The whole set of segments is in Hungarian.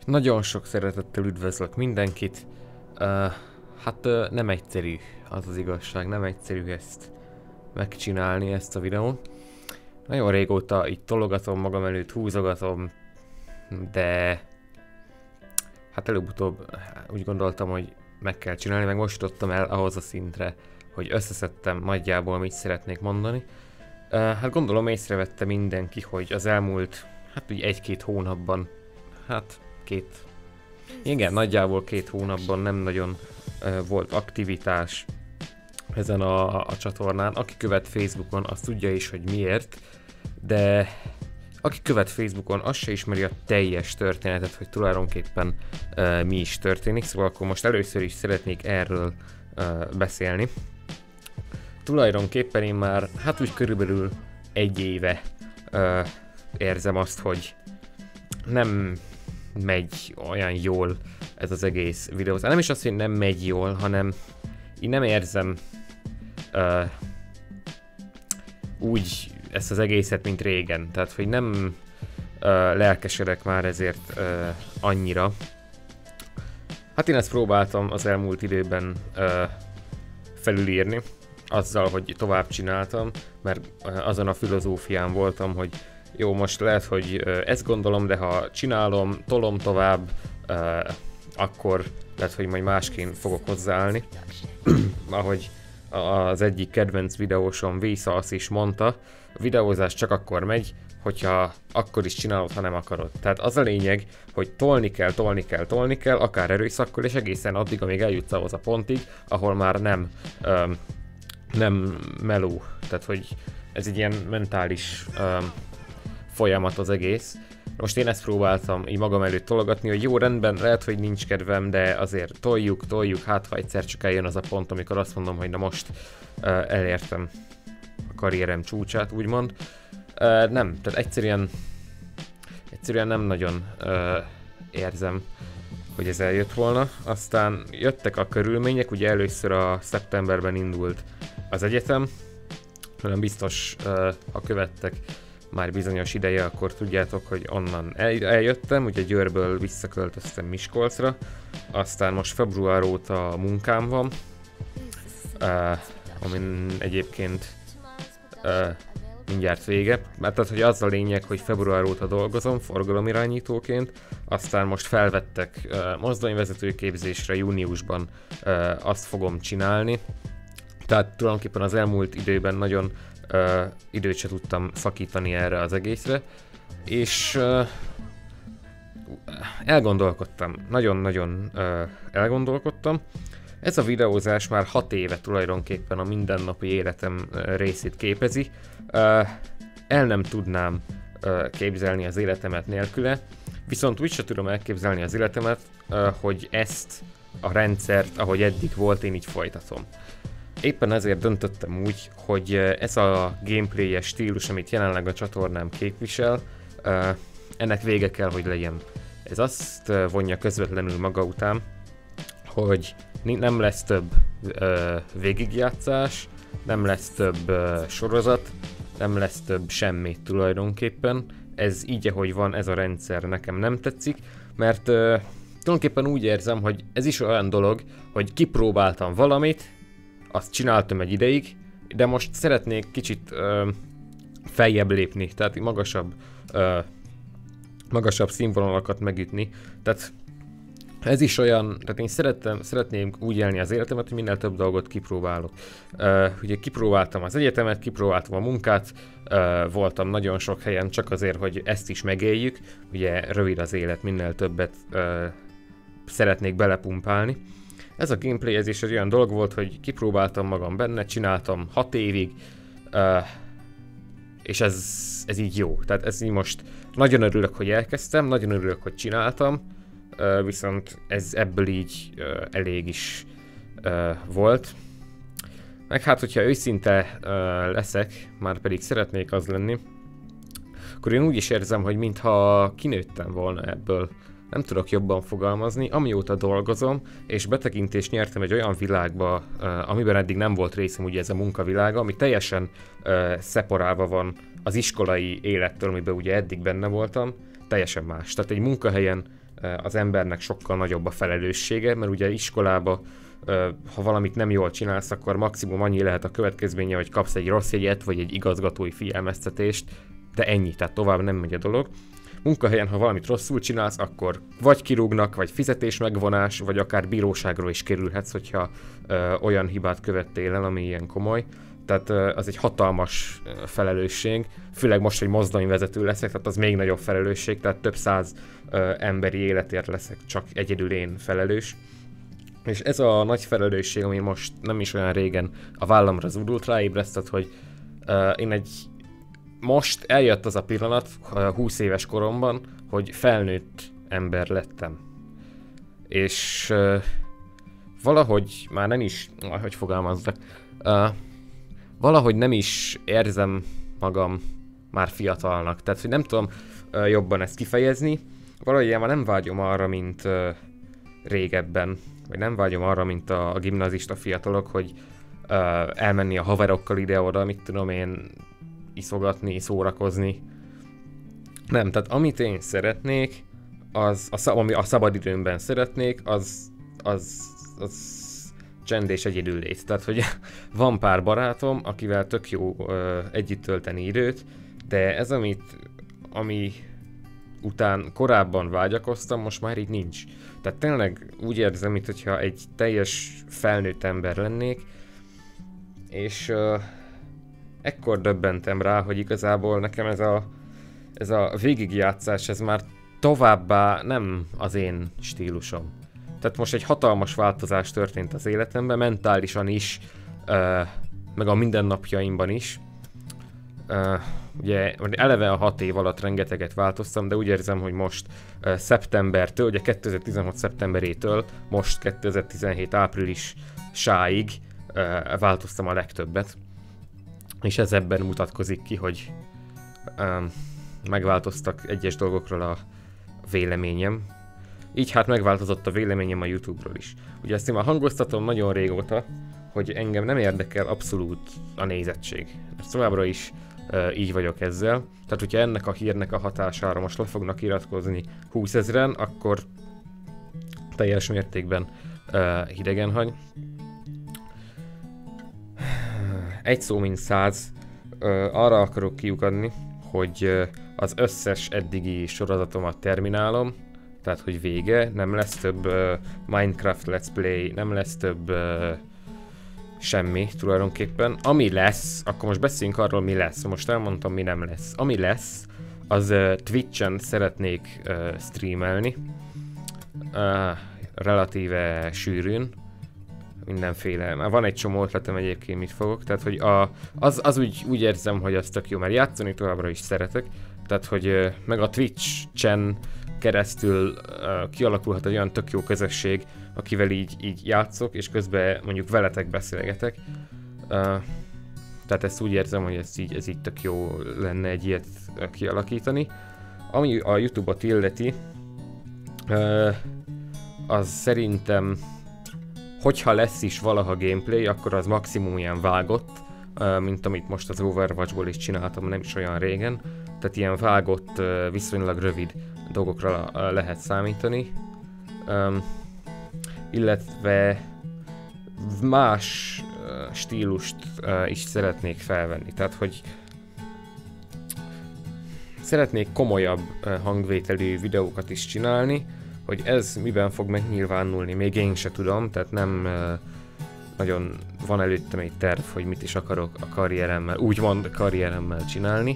Nagyon sok szeretettel üdvözlök mindenkit. Nem egyszerű, az az igazság, nem egyszerű ezt megcsinálni, ezt a videót. Nagyon régóta itt tologatom magam előtt, húzogatom, de hát előbb-utóbb úgy gondoltam, hogy meg kell csinálni, meg most jutottam el ahhoz a szintre, hogy összeszedtem nagyjából, mit szeretnék mondani. Hát gondolom észrevette mindenki, hogy az elmúlt, úgy egy-két hónapban, nagyjából 2 hónapban nem nagyon volt aktivitás ezen a csatornán. Aki követ Facebookon, az tudja is, hogy miért, de aki követ Facebookon, az se ismeri a teljes történetet, hogy tulajdonképpen mi is történik, szóval akkor most először is szeretnék erről beszélni. Tulajdonképpen én már, úgy körülbelül 1 éve érzem azt, hogy nem megy olyan jól ez az egész videózás. Nem is azt, hogy nem megy jól, hanem én nem érzem úgy ezt az egészet, mint régen. Tehát, hogy nem lelkesedek már ezért annyira. Hát én ezt próbáltam az elmúlt időben felülírni, azzal, hogy tovább csináltam, mert azon a filozófián voltam, hogy jó, most lehet, hogy ezt gondolom, de ha csinálom, tolom tovább, akkor lehet, hogy majd másként fogok hozzáállni. Ahogy az egyik kedvenc videósom Vészasz is mondta, a videózás csak akkor megy, hogyha akkor is csinálod, ha nem akarod. Tehát az a lényeg, hogy tolni kell, akár erőszakkal, és egészen addig, amíg eljutsz ahhoz a pontig, ahol már nem meló. Tehát, hogy ez egy ilyen mentális folyamat az egész. Most én ezt próbáltam így magam előtt tologatni, hogy jó, rendben, lehet, hogy nincs kedvem, de azért toljuk, hát ha egyszer csak eljön az a pont, amikor azt mondom, hogy na most elértem a karrierem csúcsát, úgymond. Nem, tehát egyszerűen nem nagyon érzem, hogy ez eljött volna. Aztán jöttek a körülmények, ugye először a szeptemberben indult az egyetem, hanem biztos, ha követtek már bizonyos ideje, akkor tudjátok, hogy onnan eljöttem, ugye Győrből visszaköltöztem Miskolcra, aztán most február óta munkám van, amin egyébként mindjárt vége, mert tehát, hogy az a lényeg, hogy február óta dolgozom forgalomirányítóként, aztán most felvettek mozdonyvezetőképzésre júniusban, azt fogom csinálni, tehát tulajdonképpen az elmúlt időben nagyon időt se tudtam szakítani erre az egészre, és elgondolkodtam, nagyon-nagyon elgondolkodtam. Ez a videózás már 6 éve tulajdonképpen a mindennapi életem részét képezi. El nem tudnám képzelni az életemet nélküle, viszont úgy sem tudom elképzelni az életemet, hogy ezt a rendszert, ahogy eddig volt, én így folytatom. Éppen ezért döntöttem úgy, hogy ez a gameplay-es stílus, amit jelenleg a csatornám képvisel, ennek vége kell, hogy legyen. Ez azt vonja közvetlenül maga után, hogy nem lesz több végigjátszás, nem lesz több sorozat, nem lesz több semmi tulajdonképpen. Ez így, ahogy van, ez a rendszer nekem nem tetszik, mert tulajdonképpen úgy érzem, hogy ez is olyan dolog, hogy kipróbáltam valamit, azt csináltam egy ideig, de most szeretnék kicsit feljebb lépni, tehát magasabb színvonalakat megütni. Tehát ez is olyan, tehát én szeretném úgy élni az életemet, hogy minél több dolgot kipróbálok. Ugye kipróbáltam az egyetemet, kipróbáltam a munkát, voltam nagyon sok helyen csak azért, hogy ezt is megéljük. Ugye rövid az élet, minél többet szeretnék belepumpálni. Ez a gameplay, ez is egy olyan dolog volt, hogy kipróbáltam magam benne, csináltam 6 évig, és ez így jó. Tehát ez így most nagyon örülök, hogy elkezdtem, nagyon örülök, hogy csináltam, viszont ez ebből így elég is volt. Meg hát, hogyha őszinte leszek, már pedig szeretnék az lenni, akkor én úgy is érzem, hogy mintha kinőttem volna ebből. Nem tudok jobban fogalmazni, amióta dolgozom, és betekintést nyertem egy olyan világba, amiben eddig nem volt részem, ugye ez a munkavilága, ami teljesen szeparálva van az iskolai élettől, amiben ugye eddig benne voltam, teljesen más. Tehát egy munkahelyen az embernek sokkal nagyobb a felelőssége, mert ugye iskolába, ha valamit nem jól csinálsz, akkor maximum annyi lehet a következménye, hogy kapsz egy rossz jegyet, vagy egy igazgatói figyelmeztetést, de ennyi, tehát tovább nem megy a dolog. Munkahelyen, ha valamit rosszul csinálsz, akkor vagy kirúgnak, vagy fizetésmegvonás, vagy akár bíróságról is kerülhetsz, hogyha olyan hibát követtél el, ami ilyen komoly. Tehát az egy hatalmas felelősség, főleg most, hogy mozdonyvezető leszek, tehát az még nagyobb felelősség, tehát több száz emberi életért leszek csak egyedül én felelős. És ez a nagy felelősség, ami most nem is olyan régen a vállamra zúdult, ráébresztett, hogy most eljött az a pillanat, 20 éves koromban, hogy felnőtt ember lettem. És valahogy már nem is, hogy fogalmazzak, valahogy nem is érzem magam már fiatalnak. Tehát, hogy nem tudom jobban ezt kifejezni. Valahogy én már nem vágyom arra, mint régebben. Vagy nem vágyom arra, mint a gimnazista fiatalok, hogy elmenni a haverokkal ide-oda, mit tudom én, iszogatni, szórakozni. Nem, tehát amit én szeretnék, ami a szabadidőmben szeretnék, az csend és egyedüllét. Tehát, hogy van pár barátom, akivel tök jó együtt tölteni időt, de ez, ami után korábban vágyakoztam, most már így nincs. Tehát tényleg úgy érzem, mintha egy teljes felnőtt ember lennék, és ekkor döbbentem rá, hogy igazából nekem ez a végigjátszás, ez már továbbá nem az én stílusom. Tehát most egy hatalmas változás történt az életemben, mentálisan is, meg a mindennapjaimban is. Ugye eleve a 6 év alatt rengeteget változtam, de úgy érzem, hogy most szeptembertől, ugye 2016 szeptemberétől, most 2017 áprilisáig változtam a legtöbbet. És ez ebben mutatkozik ki, hogy megváltoztak egyes dolgokról a véleményem. Így hát megváltozott a véleményem a YouTube-ról is. Ugye ezt én már hangoztatom nagyon régóta, hogy engem nem érdekel abszolút a nézettség. Mert továbbra is így vagyok ezzel. Tehát, hogyha ennek a hírnek a hatására most le fognak iratkozni 20 000-en, akkor teljes mértékben hidegen hagy. Egy szó mint 100, arra akarok kiukadni, hogy az összes eddigi sorozatomat terminálom, tehát hogy vége, nem lesz több Minecraft Let's Play, nem lesz több semmi tulajdonképpen. Ami lesz, akkor most beszéljünk arról, mi lesz. Most elmondtam, mi nem lesz. Ami lesz, az Twitch-en szeretnék streamelni, relatíve sűrűn, mindenféle. Már van egy csomó ötletem egyébként, mit fogok, tehát hogy az úgy érzem, hogy az tök jó, mert játszani továbbra is szeretek, tehát hogy meg a Twitch-en keresztül kialakulhat egy olyan tök jó közösség, akivel így játszok, és közben mondjuk veletek beszélgetek. Tehát ezt úgy érzem, hogy ez így tök jó lenne egy ilyet kialakítani. Ami a YouTube-ot illeti, az szerintem, hogyha lesz is valaha gameplay, akkor az maximum ilyen vágott, mint amit most az Overwatchból is csináltam, nem is olyan régen. Tehát ilyen vágott, viszonylag rövid dolgokra lehet számítani. Illetve más stílust is szeretnék felvenni. Tehát, hogy szeretnék komolyabb hangvételű videókat is csinálni, hogy ez miben fog megnyilvánulni, még én se tudom, tehát nem nagyon van előttem egy terv, hogy mit is akarok a karrieremmel, úgymond karrieremmel csinálni.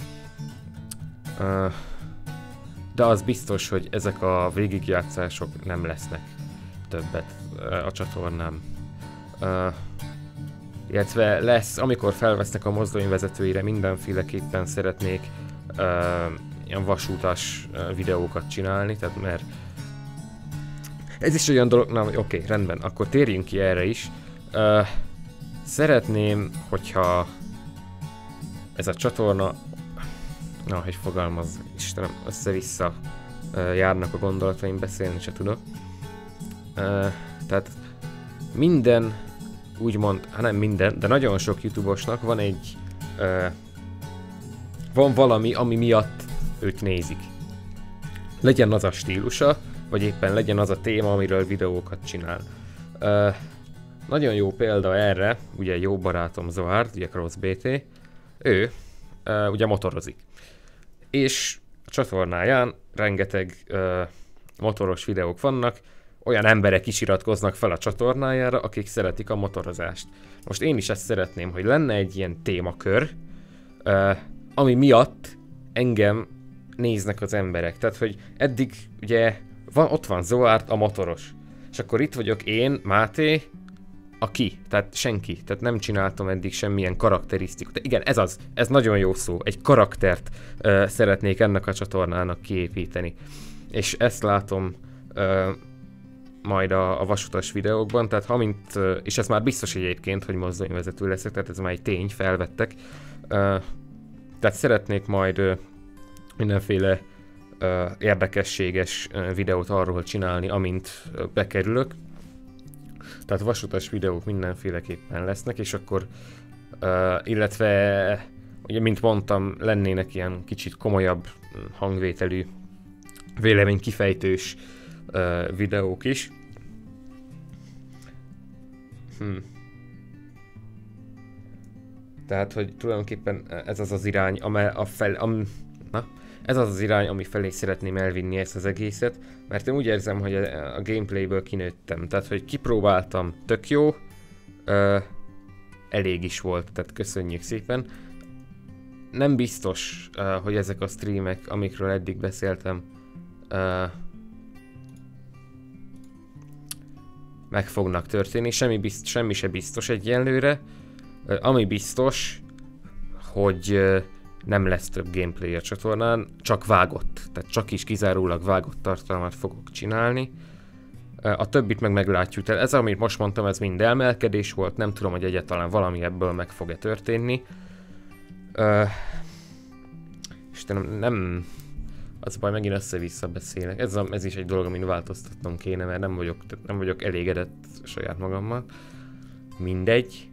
De az biztos, hogy ezek a végigjátszások nem lesznek többet a csatornám. Illetve lesz, amikor felvesznek a mozdonyvezetőire, mindenféleképpen szeretnék ilyen vasútas videókat csinálni, tehát mert ez is olyan dolog, na oké, rendben, akkor térjünk ki erre is. Szeretném, hogyha ez a csatorna, na, hogy fogalmaz, Istenem, össze-vissza járnak a gondolataim, beszélni se tudok. Tehát minden, úgymond, hát nem minden, de nagyon sok YouTube-osnak van van valami, ami miatt őt nézik. Legyen az a stílusa, vagy éppen legyen az a téma, amiről videókat csinál. Nagyon jó példa erre, ugye jó barátom Zohard, ugye CrossBT, ő ugye motorozik. És a csatornáján rengeteg motoros videók vannak, olyan emberek is iratkoznak fel a csatornájára, akik szeretik a motorozást. Most én is ezt szeretném, hogy lenne egy ilyen témakör, ami miatt engem néznek az emberek. Tehát, hogy eddig ugye ott van Zohard, a motoros. És akkor itt vagyok én, Máté, tehát senki. Tehát nem csináltam eddig semmilyen karakterisztikát. De igen, ez nagyon jó szó. Egy karaktert szeretnék ennek a csatornának kiépíteni. És ezt látom majd a vasutas videókban, tehát és ez már biztos egyébként, hogy mozdonyvezető leszek, tehát ez már egy tény, felvettek. Tehát szeretnék majd mindenféle érdekességes videót arról csinálni, amint bekerülök. Tehát vasutas videók mindenféleképpen lesznek, és akkor, illetve, ugye, mint mondtam, lennének ilyen kicsit komolyabb hangvételű, véleménykifejtős videók is. Tehát, hogy tulajdonképpen ez az az irány, ez az az irány, ami felé szeretném elvinni ezt az egészet, mert én úgy érzem, hogy a gameplayből kinőttem. Tehát, hogy kipróbáltam, tök jó, elég is volt, tehát köszönjük szépen. Nem biztos, hogy ezek a streamek, amikről eddig beszéltem, meg fognak történni, semmi se biztos egyenlőre. Ami biztos, hogy nem lesz több gameplay a csatornán, csak vágott, tehát csak is kizárólag vágott tartalmat fogok csinálni. A többit meg meglátjuk. Tehát ez, amit most mondtam, ez mind elmelkedés volt, nem tudom, hogy egyáltalán valami ebből meg fog-e történni. Istenem, nem... Az baj, megint össze-vissza beszélek. Ez is egy dolog, amin változtatnom kéne, mert nem vagyok elégedett saját magammal. Mindegy.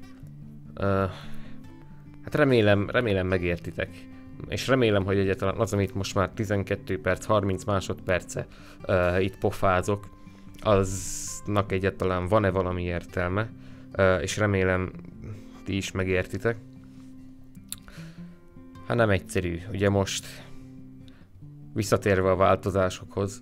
Hát remélem megértitek. És remélem, hogy egyáltalán az, amit most már 12 perc, 30 másodperce itt pofázok, aznak egyáltalán van-e valami értelme, és remélem ti is megértitek. Hát nem egyszerű. Ugye most visszatérve a változásokhoz.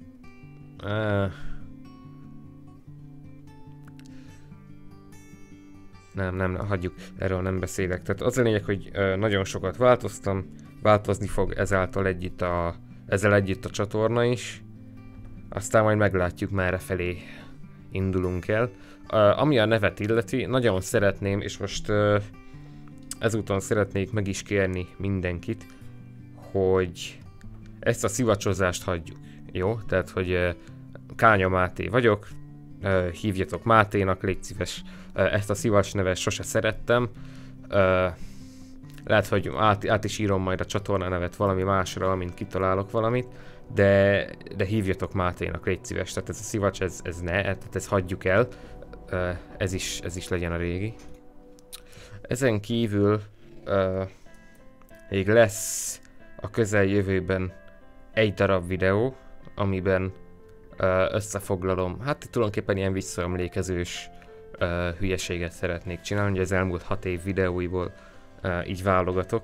Nem, hagyjuk, erről nem beszélek. Tehát az a lényeg, hogy nagyon sokat változtam, változni fog ezzel együtt a csatorna is. Aztán majd meglátjuk, merre felé indulunk el. Ami a nevet illeti, nagyon szeretném, és most ezúton szeretnék meg is kérni mindenkit, hogy ezt a szivacsozást hagyjuk. Jó? Tehát, hogy Kánya Máté vagyok, hívjatok Máténak, légy szíves, ezt a szivacs nevet sose szerettem. Lehet, hogy át is írom majd a csatorna nevet valami másra, amint kitalálok valamit, de hívjatok Máténak, légy szíves. Tehát ez a szivacs, ez ne, tehát ezt hagyjuk el. Ez is legyen a régi. Ezen kívül még lesz a közeljövőben egy darab videó, amiben összefoglalom, hát tulajdonképpen ilyen visszaemlékezős hülyeséget szeretnék csinálni, ugye az elmúlt 6 év videóiból így válogatok.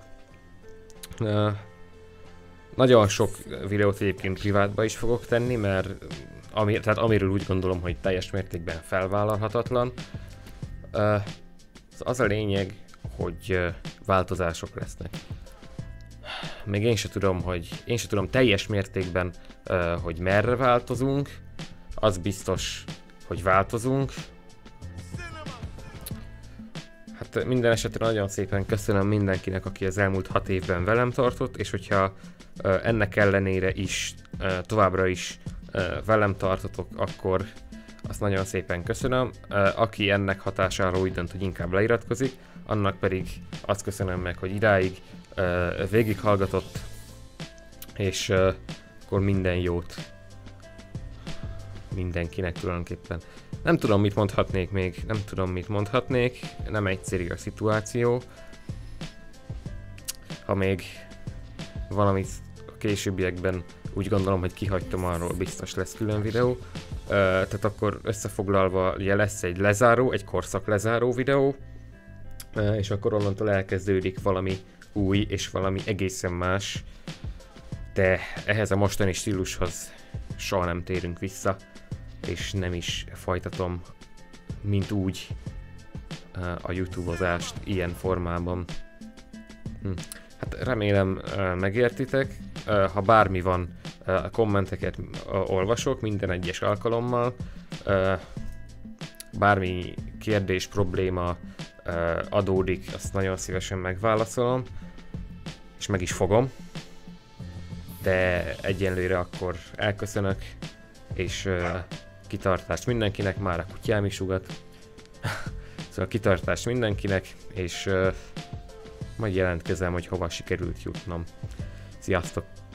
Nagyon sok videót egyébként privátba is fogok tenni, mert amiről úgy gondolom, hogy teljes mértékben felvállalhatatlan. Az a lényeg, hogy változások lesznek. Még én se tudom teljes mértékben, hogy merre változunk. Az biztos, hogy változunk. Hát minden esetre nagyon szépen köszönöm mindenkinek, aki az elmúlt 6 évben velem tartott, és hogyha ennek ellenére is továbbra is velem tartotok, akkor azt nagyon szépen köszönöm. Aki ennek hatására úgy dönt, hogy inkább leiratkozik, annak pedig azt köszönöm meg, hogy idáig végighallgatott, és akkor minden jót mindenkinek tulajdonképpen. Nem tudom, mit mondhatnék még, nem egyszerű a szituáció. Ha még valamit a későbbiekben úgy gondolom, hogy kihagytam, arról biztos lesz külön videó. Tehát akkor összefoglalva, ugye lesz egy lezáró, egy korszak lezáró videó, és akkor onnantól elkezdődik valami új és valami egészen más, de ehhez a mostani stílushoz soha nem térünk vissza, és nem is folytatom, mint úgy a YouTube-ozást ilyen formában. Hát remélem megértitek, ha bármi van, a kommenteket olvasok minden egyes alkalommal, bármi kérdés, probléma adódik, azt nagyon szívesen megválaszolom, és meg is fogom, de egyenlőre akkor elköszönök, és kitartást mindenkinek, már a kutyám is ugat, szóval kitartást mindenkinek, és majd jelentkezem, hogy hova sikerült jutnom. Sziasztok!